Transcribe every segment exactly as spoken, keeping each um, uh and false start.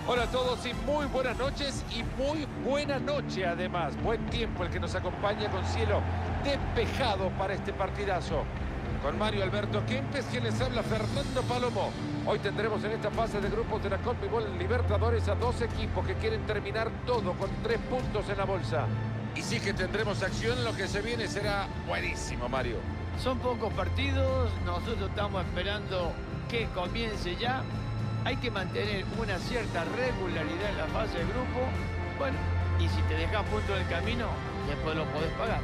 Hola a todos y muy buenas noches y muy buena noche además. Buen tiempo el que nos acompaña con cielo despejado para este partidazo. Con Mario Alberto Kempes, quien les habla, Fernando Palomo. Hoy tendremos en esta fase de grupos de la Conmebol Libertadores a dos equipos que quieren terminar todo con tres puntos en la bolsa. Y sí que tendremos acción, lo que se viene será buenísimo, Mario. Son pocos partidos, nosotros estamos esperando que comience ya. Hay que mantener una cierta regularidad en la fase de grupo. Bueno, y si te dejas punto del camino, después lo podés pagar.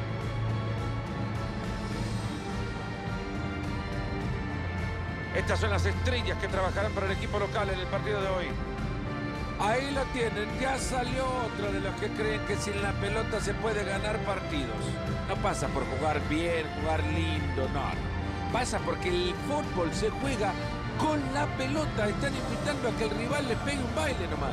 Estas son las estrellas que trabajarán para el equipo local en el partido de hoy. Ahí lo tienen, ya salió otro de los que creen que sin la pelota se puede ganar partidos. No pasa por jugar bien, jugar lindo, no. Pasa porque el fútbol se juega con la pelota. Están invitando a que el rival le pegue un baile nomás.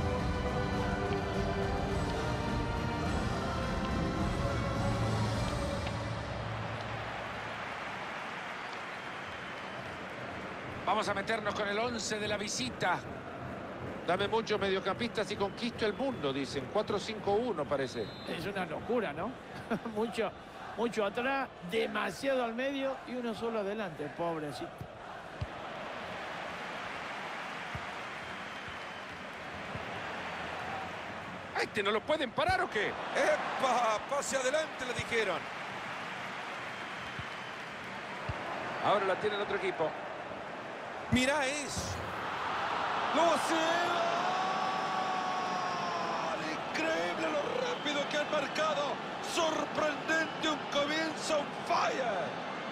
Vamos a meternos con el once de la visita. Dame muchos mediocampistas y conquisto el mundo, dicen. cuatro cinco uno parece. Es una locura, ¿no? mucho, mucho atrás, demasiado al medio y uno solo adelante, pobrecito. ¿Este no lo pueden parar o qué? ¡Epa! Pase adelante, le dijeron. Ahora la tiene el otro equipo. Mirá eso. ¡Lo hace! ¡Increíble lo rápido que han marcado! ¡Sorprendente! Un comienzo on fire.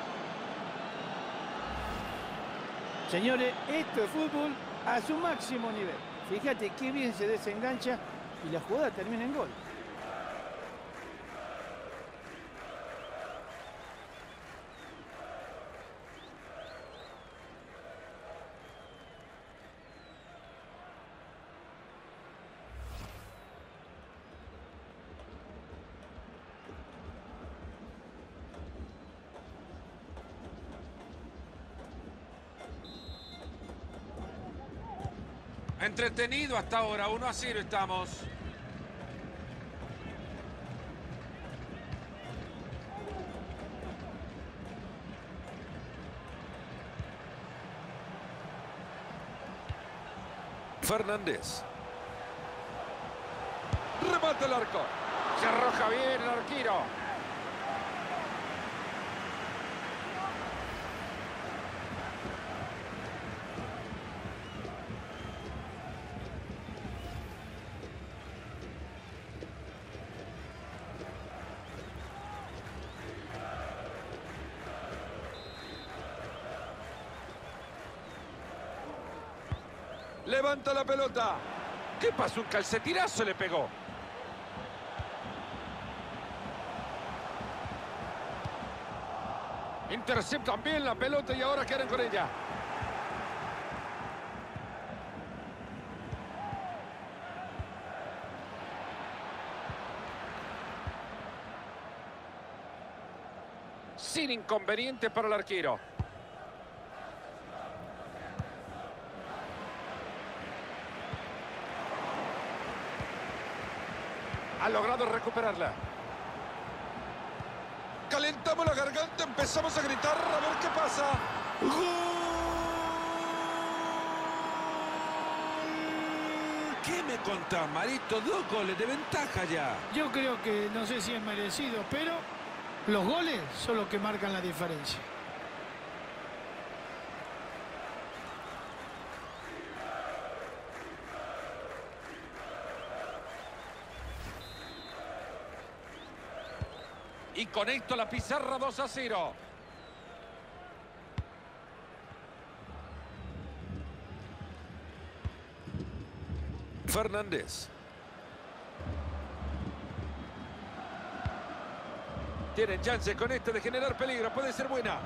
Señores, esto es fútbol a su máximo nivel. Fíjate qué bien se desengancha y la jugada termina en gol. Entretenido hasta ahora, uno a cero estamos. Fernández. Remata el arco. Se arroja bien el arquero. Levanta la pelota. ¿Qué pasó? Un calcetinazo le pegó. Interceptan bien la pelota y ahora quedan con ella. Sin inconveniente para el arquero. Ha logrado recuperarla. Calentamos la garganta, empezamos a gritar, a ver qué pasa. ¡Gol! ¿Qué me contás, Marito? Dos goles de ventaja ya. Yo creo que no sé si es merecido, pero los goles son los que marcan la diferencia. Y con esto la pizarra dos a cero. Fernández. Tienen chance con este de generar peligro. Puede ser buena.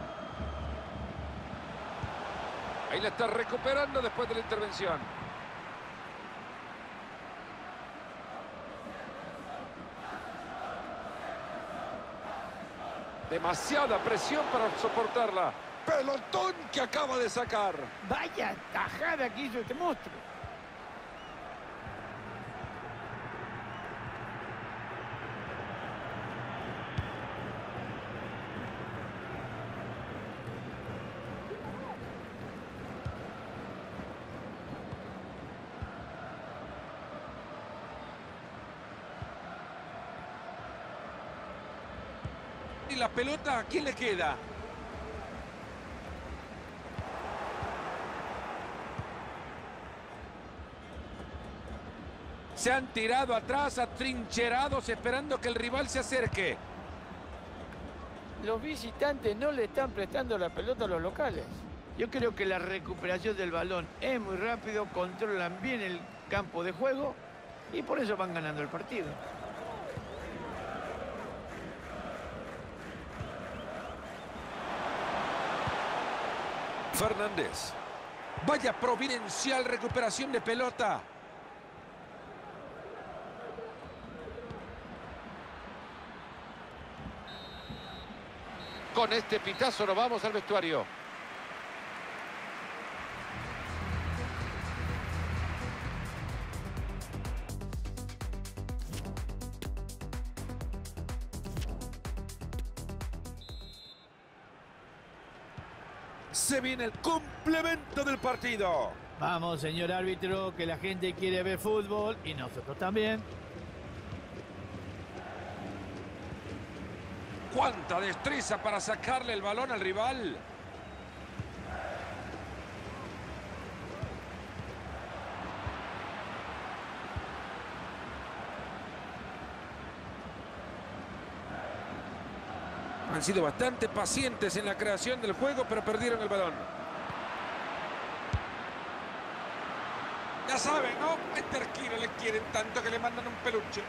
Ahí la está recuperando después de la intervención. Demasiada presión para soportarla. Pelotón que acaba de sacar. Vaya tajada que hizo este monstruo. la pelota, ¿a quién le queda? Se han tirado atrás, atrincherados, esperando que el rival se acerque. Los visitantes no le están prestando la pelota a los locales. Yo creo que la recuperación del balón es muy rápido, controlan bien el campo de juego y por eso van ganando el partido. Fernández. Vaya providencial recuperación de pelota. Con este pitazo nos vamos al vestuario. Se viene el complemento del partido. Vamos, señor árbitro, que la gente quiere ver fútbol y nosotros también. ¡Cuánta destreza para sacarle el balón al rival! Han sido bastante pacientes en la creación del juego, pero perdieron el balón. Ya saben, ¿no? A este arquero le quieren tanto que le mandan un peluche.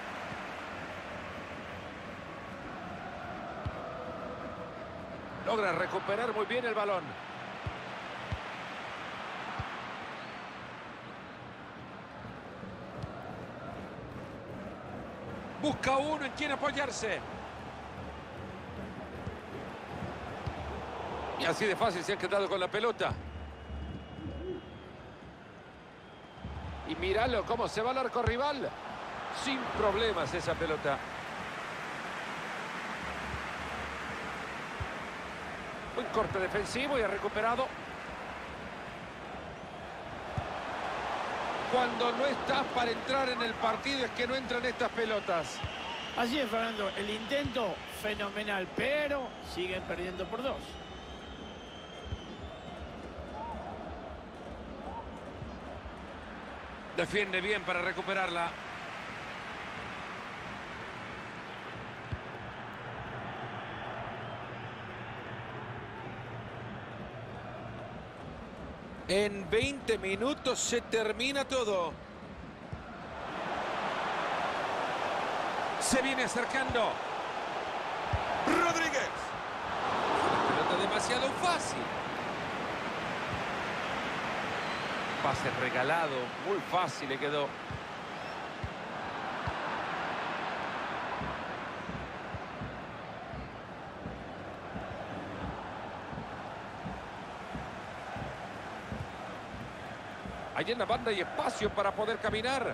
Logra recuperar muy bien el balón. Busca uno en quien apoyarse. Y así de fácil se han quedado con la pelota. Y míralo cómo se va al arco rival. Sin problemas esa pelota. Un corte defensivo y ha recuperado. Cuando no estás para entrar en el partido es que no entran estas pelotas. Así es, Fernando. El intento fenomenal, pero siguen perdiendo por dos. Defiende bien para recuperarla. En veinte minutos se termina todo. Se viene acercando. Rodríguez. Una pelota demasiado fácil. Pase regalado, muy fácil le quedó. Allí en la banda hay espacio para poder caminar.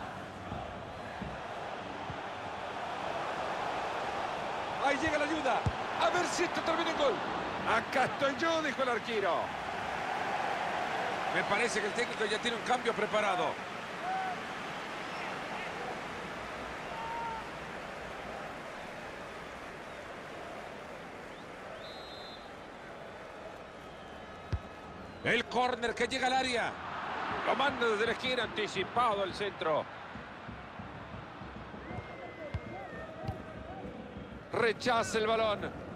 Ahí llega la ayuda. A ver si esto termina en gol. Acá estoy yo, dijo el arquero. Me parece que el técnico ya tiene un cambio preparado. El córner que llega al área. Lo manda desde la esquina, anticipado el centro. Rechaza el balón.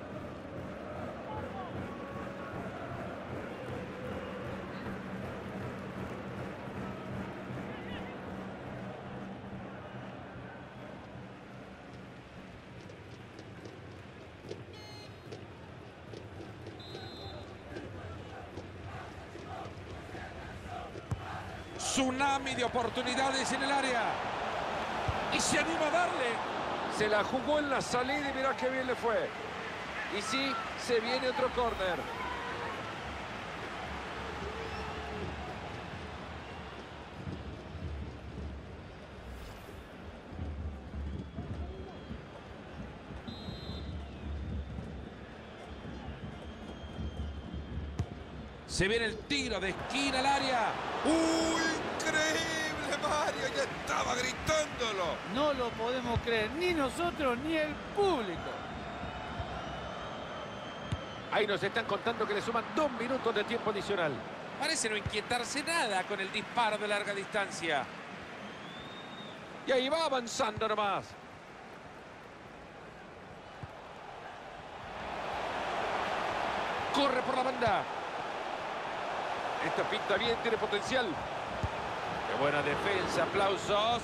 Tsunami de oportunidades en el área. Y se anima a darle. Se la jugó en la salida y mirá qué bien le fue. Y sí, se viene otro córner. Se viene el tiro de esquina al área. ¡Uy! Increíble, Mario. Ya estaba gritándolo. No lo podemos creer, ni nosotros ni el público. Ahí nos están contando que le suman dos minutos de tiempo adicional. Parece no inquietarse nada con el disparo de larga distancia. Y ahí va avanzando nomás. Corre por la banda. Esta pinta bien, tiene potencial. Qué buena defensa, aplausos.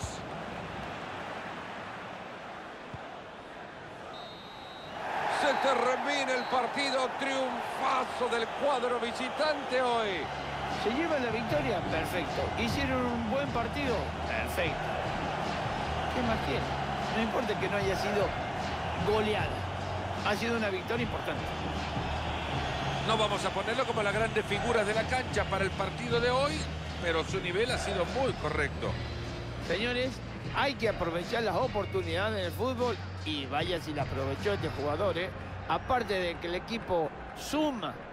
Se termina el partido, triunfazo del cuadro visitante hoy. ¿Se lleva la victoria? Perfecto. ¿Hicieron un buen partido? Perfecto. ¿Qué más quieren? No importa que no haya sido goleada. Ha sido una victoria importante. No vamos a ponerlo como las grandes figuras de la cancha para el partido de hoy, pero su nivel ha sido muy correcto. Señores, hay que aprovechar las oportunidades en el fútbol y vaya si la aprovechó este jugador, ¿eh? Aparte de que el equipo suma